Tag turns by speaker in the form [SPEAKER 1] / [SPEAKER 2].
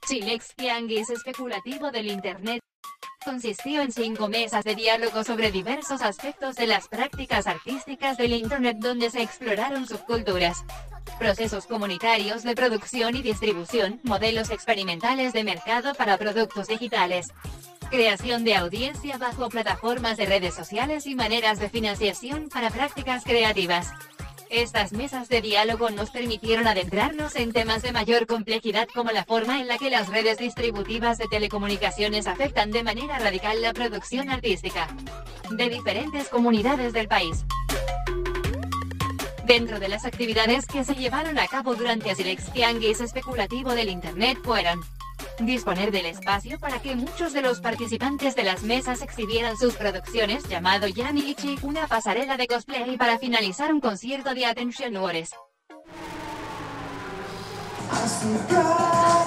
[SPEAKER 1] Chilex Tianguis especulativo del Internet. Consistió en 5 mesas de diálogo sobre diversos aspectos de las prácticas artísticas del Internet donde se exploraron subculturas, procesos comunitarios de producción y distribución, modelos experimentales de mercado para productos digitales, creación de audiencia bajo plataformas de redes sociales y maneras de financiación para prácticas creativas. Estas mesas de diálogo nos permitieron adentrarnos en temas de mayor complejidad como la forma en la que las redes distributivas de telecomunicaciones afectan de manera radical la producción artística de diferentes comunidades del país. Dentro de las actividades que se llevaron a cabo durante el Chilex Tianguis especulativo del Internet fueron disponer del espacio para que muchos de los participantes de las mesas exhibieran sus producciones, llamado Yamiichi, una pasarela de cosplay para finalizar un concierto de Attention Wars.